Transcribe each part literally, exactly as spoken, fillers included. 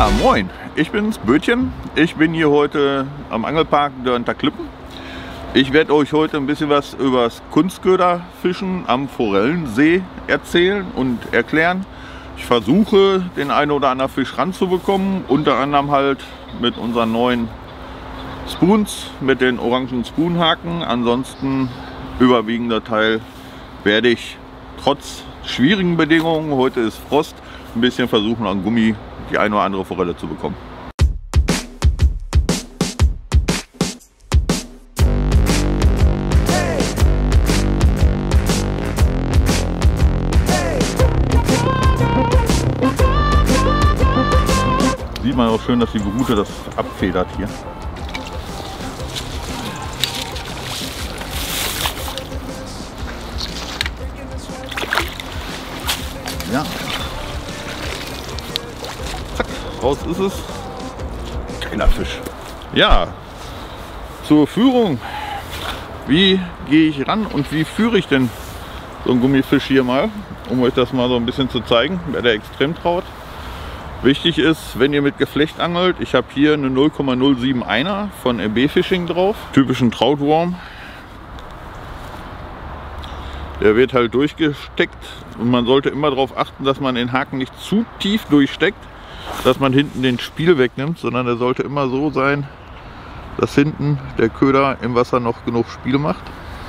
Ja, moin, ich bin's, Bötchen. Ich bin hier heute am Angelpark Dörnter Klippen. Ich werde euch heute ein bisschen was über das Kunstköderfischen am Forellensee erzählen und erklären. Ich versuche, den einen oder anderen Fisch ranzubekommen, unter anderem halt mit unseren neuen Spoons, mit den orangen Spoonhaken. Ansonsten überwiegender Teil werde ich trotz schwierigen Bedingungen, heute ist Frost, ein bisschen versuchen an Gummi die eine oder andere Forelle zu bekommen. Sieht man auch schön, dass die Rute das abfedert hier. Ja. Zack, raus ist es. Geiler Fisch. Ja, zur Führung. Wie gehe ich ran und wie führe ich denn so einen Gummifisch hier mal, um euch das mal so ein bisschen zu zeigen, wer der extrem traut. Wichtig ist, wenn ihr mit Geflecht angelt, ich habe hier eine null Komma null sieben einer von M B Fishing drauf, typischen Troutworm. Der wird halt durchgesteckt und man sollte immer darauf achten, dass man den Haken nicht zu tief durchsteckt, dass man hinten den Spiel wegnimmt, sondern der sollte immer so sein, dass hinten der Köder im Wasser noch genug Spiel macht.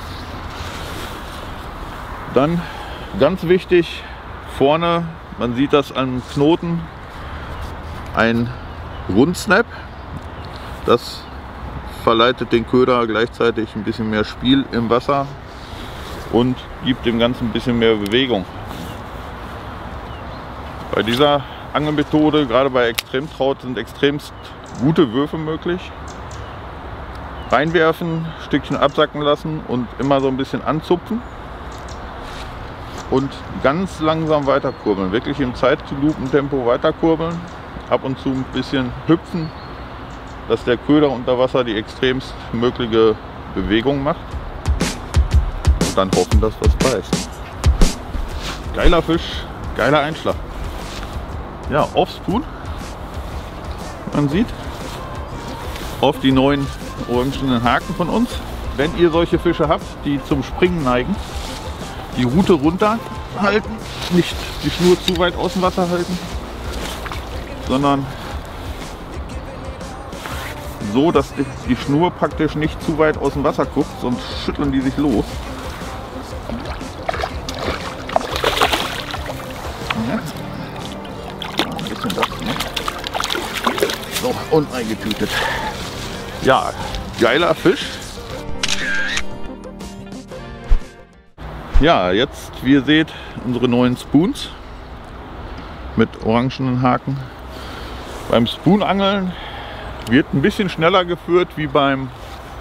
Dann ganz wichtig, vorne, man sieht das am Knoten, ein Rundsnap. Das verleitet den Köder gleichzeitig ein bisschen mehr Spiel im Wasser und gibt dem Ganzen ein bisschen mehr Bewegung. Bei dieser Angelmethode, gerade bei Extremtraut, sind extremst gute Würfe möglich. Reinwerfen, Stückchen absacken lassen und immer so ein bisschen anzupfen und ganz langsam weiterkurbeln, wirklich im Zeitlupentempo weiterkurbeln, ab und zu ein bisschen hüpfen, dass der Köder unter Wasser die extremst mögliche Bewegung macht. Und dann hoffen, dass was beißt. Geiler Fisch, geiler Einschlag. Ja, auf Spoon. Man sieht auf die neuen orangenen Haken von uns. Wenn ihr solche Fische habt, die zum Springen neigen, die Rute runter halten, nicht die Schnur zu weit aus dem Wasser halten, sondern so, dass die Schnur praktisch nicht zu weit aus dem Wasser guckt, sonst schütteln die sich los. Ein bisschen das, ne? So, und eingetütet. Ja, geiler Fisch. Ja, jetzt, wie ihr seht, unsere neuen Spoons mit orangenen Haken. Beim Spoonangeln wird ein bisschen schneller geführt wie beim,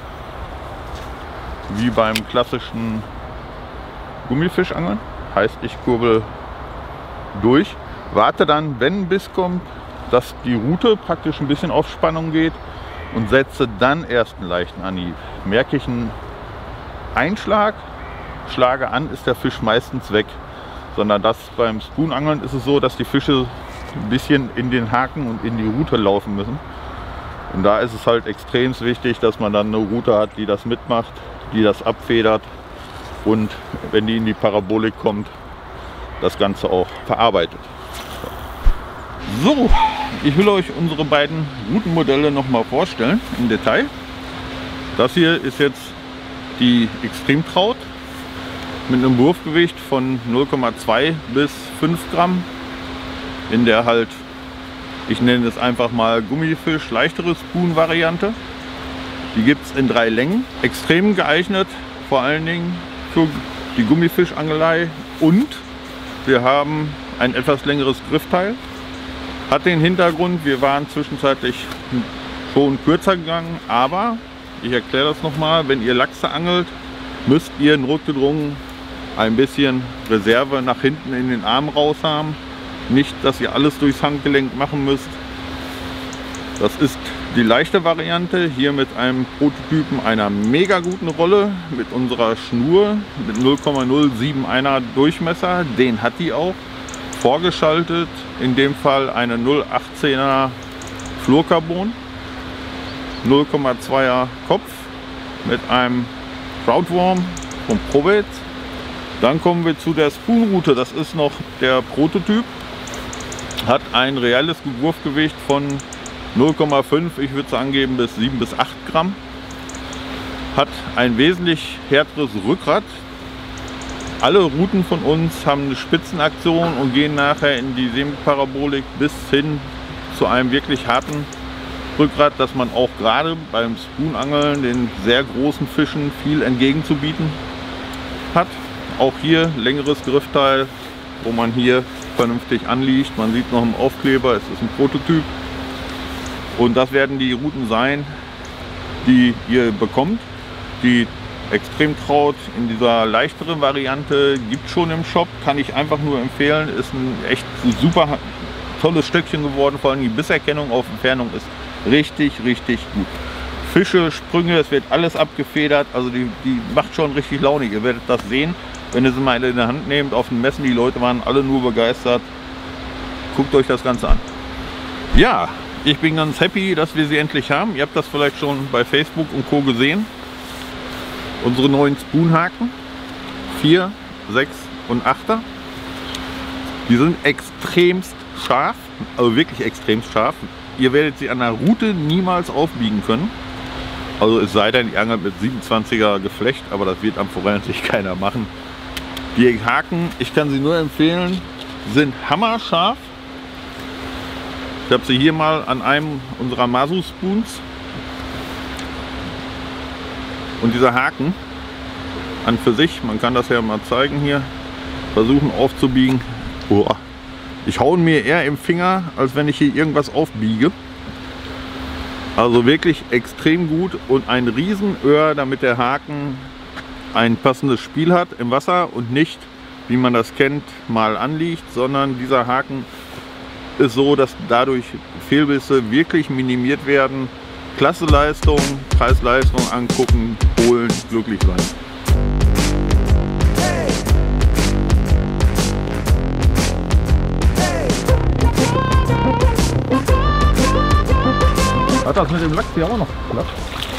wie beim klassischen Gummifischangeln. Heißt, ich kurbel durch, warte dann, wenn ein Biss kommt, dass die Rute praktisch ein bisschen auf Spannung geht und setze dann erst einen leichten Anhieb. Merke ich einen Einschlag, schlage an, ist der Fisch meistens weg. Sondern das beim Spoonangeln ist es so, dass die Fische ein bisschen in den Haken und in die Rute laufen müssen. Und da ist es halt extrem wichtig, dass man dann eine Rute hat, die das mitmacht, die das abfedert und wenn die in die Parabolik kommt, das Ganze auch verarbeitet. So, ich will euch unsere beiden Rutenmodelle noch mal vorstellen im Detail. Das hier ist jetzt die Extremtraut mit einem Wurfgewicht von null Komma zwei bis fünf Gramm, in der halt, ich nenne es einfach mal Gummifisch, leichtere Spoon-Variante. Die gibt es in drei Längen, extrem geeignet, vor allen Dingen für die Gummifischangelei, und wir haben ein etwas längeres Griffteil. Hat den Hintergrund, wir waren zwischenzeitlich schon kürzer gegangen, aber ich erkläre das nochmal, wenn ihr Lachse angelt, müsst ihr notgedrungen ein bisschen Reserve nach hinten in den Arm raus haben. Nicht, dass ihr alles durchs Handgelenk machen müsst. Das ist die leichte Variante, hier mit einem Prototypen einer mega guten Rolle, mit unserer Schnur mit null Komma null sieben einer Durchmesser, den hat die auch. Vorgeschaltet, in dem Fall eine null Komma achtzehner Fluorcarbon, null Komma zweier Kopf mit einem Troutworm von Probates. Dann kommen wir zu der Spoon-Rute. Das ist noch der Prototyp. Hat ein reelles Wurfgewicht von null Komma fünf, ich würde es angeben bis sieben bis acht Gramm. Hat ein wesentlich härteres Rückgrat. Alle Routen von uns haben eine Spitzenaktion und gehen nachher in die Semiparabolik bis hin zu einem wirklich harten Rückgrat, dass man auch gerade beim Spoonangeln den sehr großen Fischen viel entgegenzubieten hat. Auch hier längeres Griffteil, wo man hier vernünftig anliegt. Man sieht noch im Aufkleber, es ist ein Prototyp. Und das werden die Routen sein, die ihr bekommt. Die Extremtraut in dieser leichteren Variante gibt schon im Shop, kann ich einfach nur empfehlen. Ist ein echt super tolles Stöckchen geworden, vor allem die Bisserkennung auf Entfernung ist richtig, richtig gut. Fische, Sprünge, es wird alles abgefedert, also die, die macht schon richtig Laune. Ihr werdet das sehen, wenn ihr sie mal in der Hand nehmt. Auf den Messen, die Leute waren alle nur begeistert. Guckt euch das Ganze an. Ja, ich bin ganz happy, dass wir sie endlich haben. Ihr habt das vielleicht schon bei Facebook und Co. gesehen. Unsere neuen Spoonhaken, vier, sechs und achter. Die sind extremst scharf, also wirklich extremst scharf. Ihr werdet sie an der Rute niemals aufbiegen können. Also es sei denn, ihr angelt mit siebenundzwanziger Geflecht, aber das wird am Forellensee keiner machen. Die Haken, ich kann sie nur empfehlen, sind hammerscharf. Ich habe sie hier mal an einem unserer Masu Spoons. Und dieser Haken an für sich, man kann das ja mal zeigen hier, versuchen aufzubiegen. Boah, ich hau mir eher im Finger, als wenn ich hier irgendwas aufbiege. Also wirklich extrem gut und ein Riesenöhr, damit der Haken ein passendes Spiel hat im Wasser und nicht, wie man das kennt, mal anliegt, sondern dieser Haken ist so, dass dadurch Fehlbisse wirklich minimiert werden. Klasse Leistung, Preis-Leistung angucken, holen, glücklich sein. Hat das mit dem Lachs hier auch noch geklappt?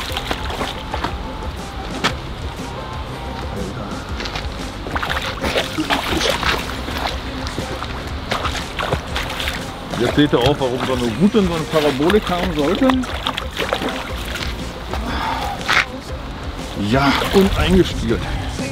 Jetzt seht ihr auch, warum so eine Rute so eine Parabolik haben sollte. Ja, und eingestielt.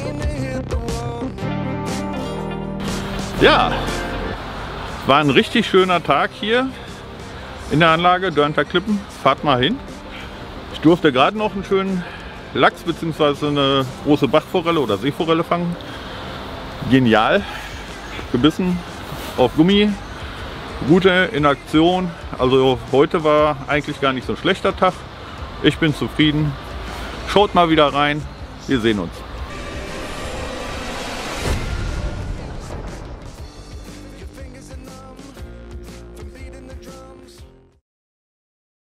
Ja, war ein richtig schöner Tag hier in der Anlage Dörnter Klippen. Fahrt mal hin. Ich durfte gerade noch einen schönen Lachs bzw. eine große Bachforelle oder Seeforelle fangen. Genial. Gebissen auf Gummi. Rute in Aktion. Also heute war eigentlich gar nicht so ein schlechter Tag. Ich bin zufrieden. Schaut mal wieder rein. Wir sehen uns.